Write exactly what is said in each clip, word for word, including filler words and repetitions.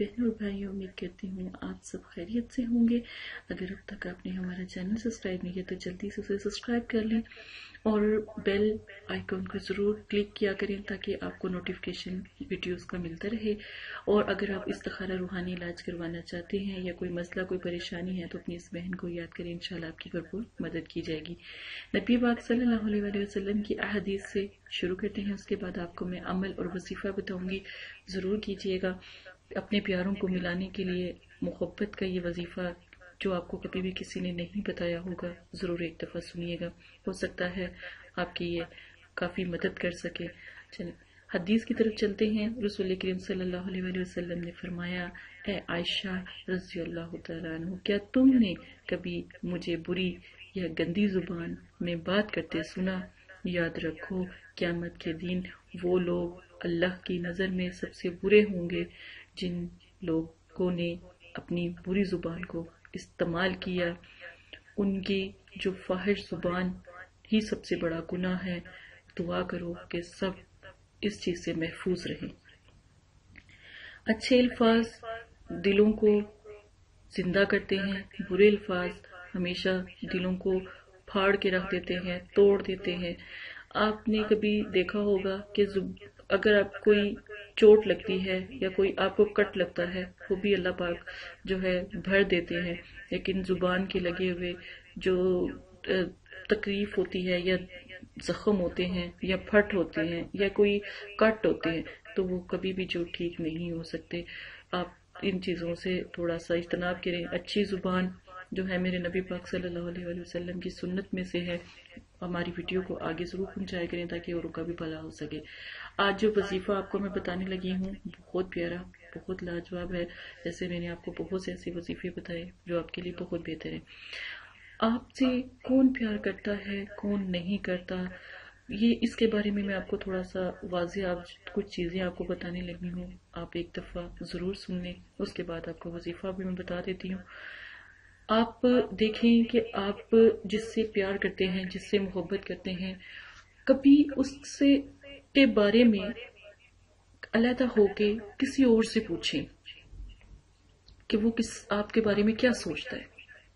बहनों और भाइयों, उम्मीद करती हूँ आप सब खैरियत से होंगे। अगर अब तक आपने हमारा चैनल सब्सक्राइब नहीं किया तो जल्दी से उसे सब्सक्राइब कर लें और बेल आइकॉन को ज़रूर क्लिक किया करें ताकि आपको नोटिफिकेशन वीडियोस का मिलता रहे। और अगर आप इस्तिखारा रूहानी इलाज करवाना चाहते हैं या कोई मसला कोई परेशानी है तो अपनी इस बहन को याद करें, इंशाल्लाह आपकी भरपूर मदद की जाएगी। नबी पाक सल्लल्लाहु अलैहि वसल्लम की अहदीस से शुरू करते हैं, उसके बाद आपको मैं अमल और वजीफा बताऊंगी, ज़रूर कीजिएगा। अपने प्यारों को मिलाने के लिए मोहब्बत का ये वजीफा जो आपको कभी भी किसी ने नहीं बताया होगा, ज़रूर एक दफ़ा सुनिएगा, हो सकता है आपकी ये काफ़ी मदद कर सके। चलिए हदीस की तरफ चलते हैं। रसूल करीम सल्लल्लाहु अलैहि वसल्लम ने फरमाया, ए आयशा रज़ी अल्लाह तआला अन्हा, क्या तुमने कभी मुझे बुरी या गंदी जुबान में बात करते सुना? याद रखो, क़यामत के दिन वो लोग अल्लाह की नज़र में सबसे बुरे होंगे जिन लोगों ने अपनी बुरी जुबान को इस्तेमाल किया। उनकी जो फाहिश जुबान ही सबसे बड़ा गुनाह है। दुआ करो कि सब इस चीज से महफूज रहें। अच्छे अल्फाज दिलों को जिंदा करते हैं, बुरे अल्फाज हमेशा दिलों को फाड़ के रख देते हैं, तोड़ देते हैं। आपने कभी देखा होगा कि अगर आप कोई चोट लगती है या कोई आपको कट लगता है, वो भी अल्लाह पाक जो है भर देते हैं, लेकिन जुबान के लगे हुए जो तकलीफ होती है या जख्म होते हैं या फट होते हैं या कोई कट होते हैं तो वो कभी भी जो ठीक नहीं हो सकते। आप इन चीज़ों से थोड़ा सा इज्तनाब करें। अच्छी जुबान जो है मेरे नबी पाक सल्लल्लाहु अलैहि वसल्लम की सुन्नत में से है। हमारी वीडियो को आगे जरूर पहुंचाया करें ताकि औरों का भी भला हो सके। आज जो वजीफा आपको मैं बताने लगी हूँ बहुत प्यारा, बहुत लाजवाब है। जैसे मैंने आपको बहुत से ऐसे वजीफे बताए जो आपके लिए बहुत बेहतर है। आपसे कौन प्यार करता है, कौन नहीं करता, ये इसके बारे में मैं आपको थोड़ा सा वाज़ेह आप कुछ चीज़ें आपको बताने लगी हूँ। आप एक दफ़ा ज़रूर सुन लें, उसके बाद आपको वजीफा भी मैं बता देती हूँ। आप देखें कि आप जिससे प्यार करते हैं, जिससे मोहब्बत करते हैं, कभी उससे के बारे में अलहदा होके किसी और से पूछें कि वो किस आपके बारे में क्या सोचता है।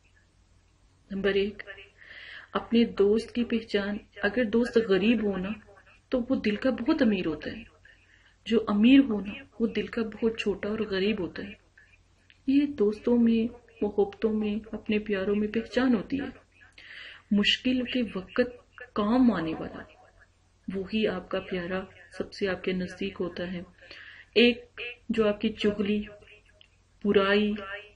नंबर एक, अपने दोस्त की पहचान। अगर दोस्त गरीब हो ना तो वो दिल का बहुत अमीर होता है, जो अमीर हो ना वो दिल का बहुत छोटा और गरीब होता है। ये दोस्तों में, मोहब्बतों में, अपने प्यारों में पहचान होती है। मुश्किल के वक्त काम आने वाला वही आपका प्यारा सबसे आपके नजदीक होता है। एक जो आपकी चुगली, बुराई,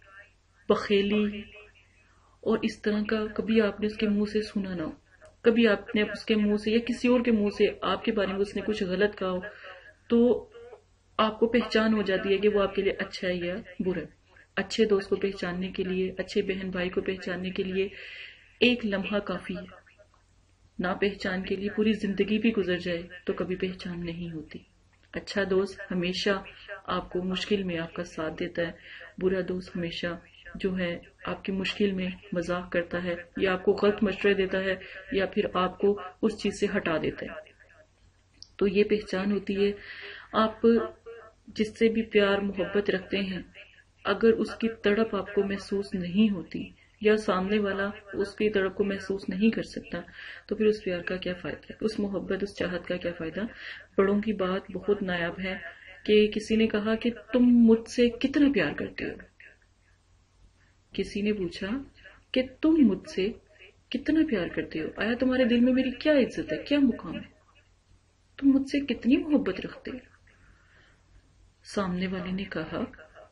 बखेली और इस तरह का कभी आपने उसके मुंह से सुना ना हो, कभी आपने उसके मुंह से या किसी और के मुंह से आपके बारे में उसने कुछ गलत कहा हो, तो आपको पहचान हो जाती है कि वो आपके लिए अच्छा है या बुरा। अच्छे दोस्त को पहचानने के लिए, अच्छे बहन भाई को पहचानने के लिए एक लम्हा काफी है। ना पहचान के लिए पूरी जिंदगी भी गुजर जाए तो कभी पहचान नहीं होती। अच्छा दोस्त हमेशा आपको मुश्किल में आपका साथ देता है। बुरा दोस्त हमेशा जो है आपकी मुश्किल में मजाक करता है या आपको गलत मशवरे देता है या फिर आपको उस चीज से हटा देता है। तो ये पहचान होती है। आप जिससे भी प्यार मोहब्बत रखते हैं, अगर उसकी तड़प आपको महसूस नहीं होती या सामने वाला उसकी तड़प को महसूस नहीं कर सकता तो फिर उस प्यार का क्या फायदा, उस मोहब्बत, उस चाहत का क्या फायदा। बड़ों की बात बहुत नायाब है कि किसी ने कहा कि तुम मुझसे कितना प्यार करते हो। किसी ने पूछा कि तुम मुझसे कितना प्यार करते हो, आया तुम्हारे दिल में मेरी क्या इज्जत है, क्या मुकाम है, तुम मुझसे कितनी मोहब्बत रखते हो। सामने वाले ने कहा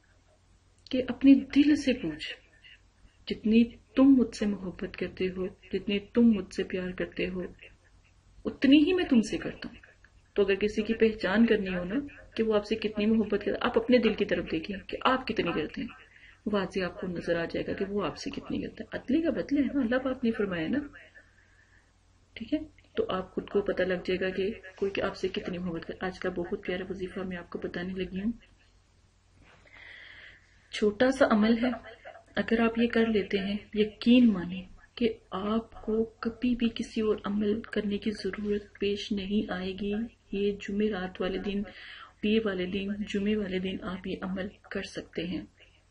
कि अपने दिल से पूछ, जितनी तुम मुझसे मोहब्बत करते हो, जितनी तुम मुझसे प्यार करते हो, उतनी ही मैं तुमसे करता हूँ। तो अगर किसी की पहचान करनी हो ना कि वो आपसे कितनी मोहब्बत करता है, आप अपने दिल की तरफ देखिए कि आप कितनी करते हैं। वाज़े आपको नजर आ जाएगा कि वो आपसे कितनी करता है। अदले का बदले है ना, अल्लाह पाक ने फरमाया ना, ठीक है। तो आप खुद को पता लग जाएगा कि कोई कि आपसे कितनी मोहब्बत कर। आज का बहुत प्यारा वजीफा मैं आपको बताने लगी हूँ। छोटा सा अमल है, अगर आप ये कर लेते हैं, यकीन माने कि आपको कभी भी किसी और अमल करने की जरूरत पेश नहीं आएगी। ये जुमेरात वाले दिन پیر والے دن، جمعے والے دن آپ یہ عمل کر سکتے ہیں۔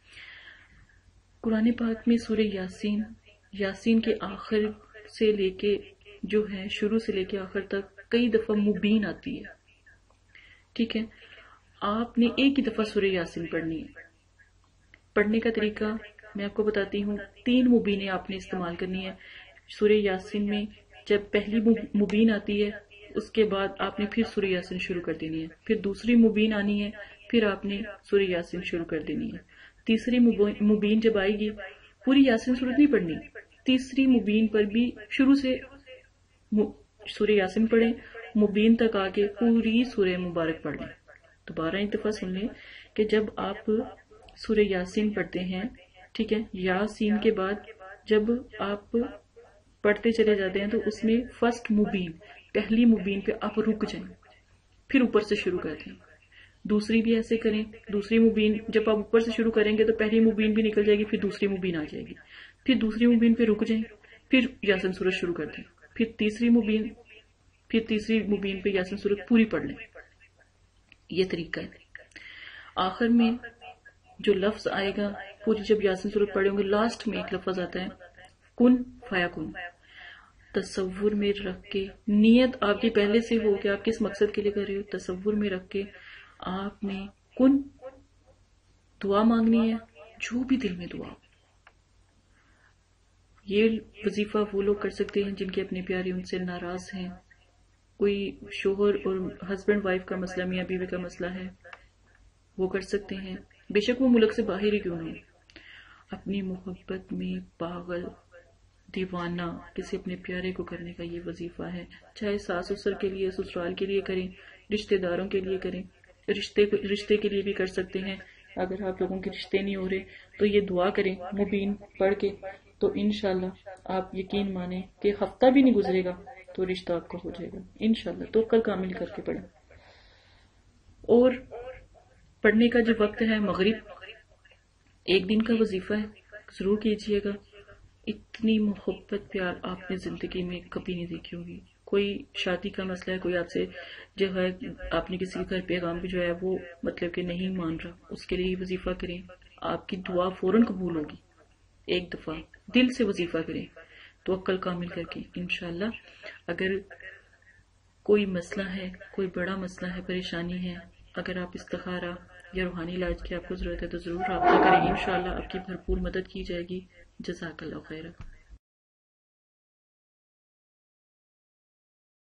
قرآن پاک میں سورہ یاسین، یاسین کے آخر سے لے کے جو ہے شروع سے لے کے آخر تک کئی دفعہ مبین آتی ہے، ٹھیک ہے۔ آپ نے ایک ہی دفعہ سورہ یاسین پڑھنی ہے۔ پڑھنے کا طریقہ میں آپ کو بتاتی ہوں، تین مبینیں آپ نے استعمال کرنی ہے۔ سورہ یاسین میں جب پہلی مبین آتی ہے اس کے بعد آپ نے پھر سورہ یاسین شروع کر دینی ہے، پھر دوسری مبین آنی ہے، پھر آپ نے سورہ یاسین شروع کر دینی ہے۔ تیسری مبین جب آئے گی پوری یاسین سورت نہیں پڑھنی، تیسری مبین پر بھی شروع سے سورہ یاسین پڑھیں، مبین تک آگے پوری سورہ مبارک پڑھ لیں۔ دوبارہ ایک دفعہ سن لیں کہ جب آپ سورہ یاسین پڑھتے ہیں، ٹھیک ہے، یاسین کے بعد جب آپ پڑھتے چلے جاتے ہیں تو اس میں فرسٹ مبین، پہلی مبین پہ آپ رک جائیں، پھر اوپر سے شروع کر دیں۔ دوسری بھی ایسے کریں، دوسری مبین جب آپ اوپر سے شروع کریں گے تو پہلی مبین بھی نکل جائے گی، پھر دوسری مبین آ جائے گی، پھر دوسری مبین پہ رک جائیں، پھر یاسین سورت شروع کر دیں، پھر تیسری مبین پھر تیسری مبین پہ یاسین سورت پوری پڑھ لیں۔ یہ طریقہ ہے۔ آخر میں جو لفظ آئے گا، پوری جب یاسین سورت پڑھیں گے، لاسٹ میں ایک لفظ آتا ہے کن فیا کن۔ تصور میں رکھ کے، نیت آپ کی پہلے سے ہو کہ آپ کس مقصد کے لیے کر رہے ہو، تصور میں رکھ کے آپ نے کن دعا مانگنی ہے، جو بھی دل میں دعا۔ یہ وظیفہ وہ لوگ کر سکتے ہیں جن کے اپنے پیارے ان سے ناراض ہیں، کوئی شوہر اور ہسبینڈ وائف کا مسئلہ، میاں بیوی کا مسئلہ ہے، وہ کر سکتے ہیں، بے شک وہ ملک سے باہر ہی کیوں نہ ہو۔ اپنی محبت میں پاگل دیوانہ کسی اپنے پیارے کو کرنے کا یہ وظیفہ ہے، چاہے ساس سسر کے لیے، سسرال کے لیے کریں، رشتہ داروں کے لیے کریں، رشتے رشتے کے لیے بھی کر سکتے ہیں۔ اگر آپ لوگوں کے رشتے نہیں ہو رہے تو یہ دعا کریں مبین پڑھ کے، تو انشاءاللہ آپ یقین مانیں کہ ہفتہ بھی نہیں گزرے گا تو رشتہ آپ کا ہو جائے گا انشاءاللہ۔ تو کل کامل کر کے پڑھیں۔ اور پڑھنے کا جو وقت ہے مغرب، ایک دن کا وظیفہ ہے، ضرور کیجئے گا۔ اتنی محبت پیار آپ نے زندگی میں کبھی نہیں دیکھی ہوگی۔ کوئی شادی کا مسئلہ ہے، کوئی آپ سے جو ہے آپ نے کسی کے گھر پیغام بھی جو ہے وہ مطلب کہ نہیں مان رہا، اس کے لیے وظیفہ کریں، آپ کی دعا فوراً قبول ہوگی۔ ایک دفعہ دل سے وظیفہ کریں تو عقل کامل کر کے انشاءاللہ۔ اگر کوئی مسئلہ ہے، کوئی بڑا مسئلہ ہے، پریشانی ہے، اگر آپ استخارہ یا روحانی علاج کی آپ کو ضرورت ہے تو ضرور رابطہ کریں، انشاءاللہ آپ کی بھرپور مدد کی جائے گی۔ جزاک اللہ خیرہ۔